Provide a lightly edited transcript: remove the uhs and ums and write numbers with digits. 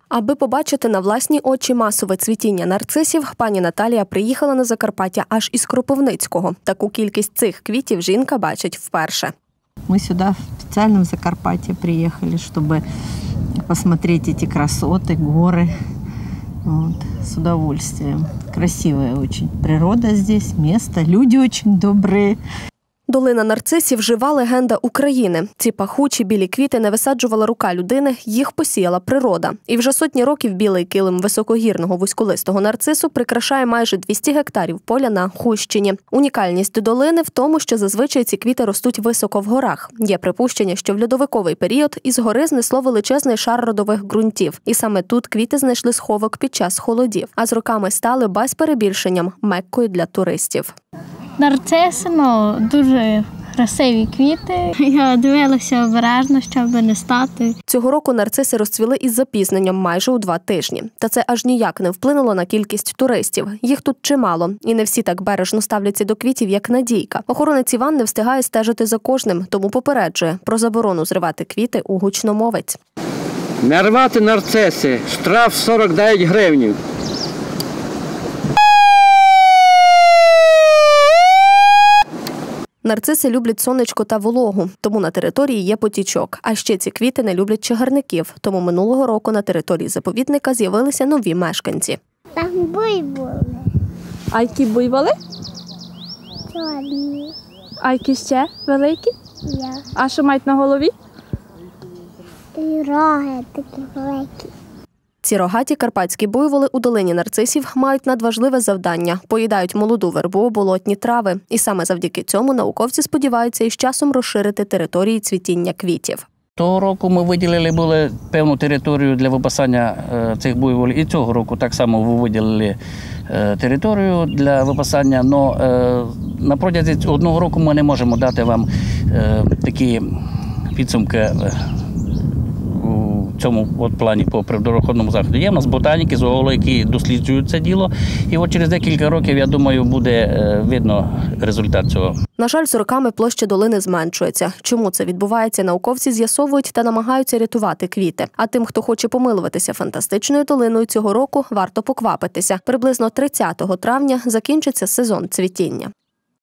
Аби побачити на власні очі масове цвітіння нарцисів, пані Наталія приїхала на Закарпаття аж із Кропивницького. Таку кількість цих квітів жінка бачить вперше. Ми сюди спеціально в Закарпаття приїхали, щоб посмотреть эти красоты, горы. Вот, с удовольствием. Красивая очень природа здесь, место, люди очень добрые. Долина нарцисів – жива легенда України. Ці пахучі білі квіти не висаджувала рука людини, їх посіяла природа. І вже сотні років білий килим високогірного вузьколистого нарцису прикрашає майже 200 гектарів поля на Хустщині. Унікальність долини в тому, що зазвичай ці квіти ростуть високо в горах. Є припущення, що в льодовиковий період із гори знесло величезний шар родових ґрунтів. І саме тут квіти знайшли сховок під час холодів. А з роками стали, без перебільшенням, меккою для туристів. Нарциси, дуже красиві квіти. Я дивилася обережно, щоб не стати. Цього року нарциси розцвіли із запізненням майже у 2 тижні. Та це аж ніяк не вплинуло на кількість туристів. Їх тут чимало. І не всі так бережно ставляться до квітів, як Надійка. Охоронець Іван не встигає стежити за кожним, тому попереджує про заборону зривати квіти у гучномовець. Не рвати нарциси. Штраф 49 гривень. Нарциси люблять сонечко та вологу, тому на території є потічок. А ще ці квіти не люблять чагарників, тому минулого року на території заповідника з'явилися нові мешканці. Там буйволи. А які буйволи? Чорні. А які ще великі? Я. А що мають на голові? І роги такі великі. Ці рогаті карпатські буйволи у долині нарцисів мають надважливе завдання – поїдають молоду вербу, болотні трави. І саме завдяки цьому науковці сподіваються із часом розширити території цвітіння квітів. Того року ми виділили були певну територію для випасання цих буйволів. І цього року так само виділили територію для випасання. Але на протязі одного року ми не можемо дати вам такі підсумки в цьому плані по природоохоронному заходу. Є в нас ботаніки, зоологи, які досліджують це діло. І от через декілька років, я думаю, буде видно результат цього. На жаль, з роками площа долини зменшується. Чому це відбувається, науковці з'ясовують та намагаються рятувати квіти. А тим, хто хоче помилуватися фантастичною долиною цього року, варто поквапитися. Приблизно 30 травня закінчиться сезон цвітіння.